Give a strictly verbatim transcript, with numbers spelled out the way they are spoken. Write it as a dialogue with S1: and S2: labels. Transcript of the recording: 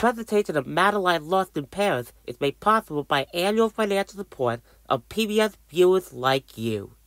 S1: presentation of Madeline Lost in Paris is made possible by annual financial support of P B S viewers like you.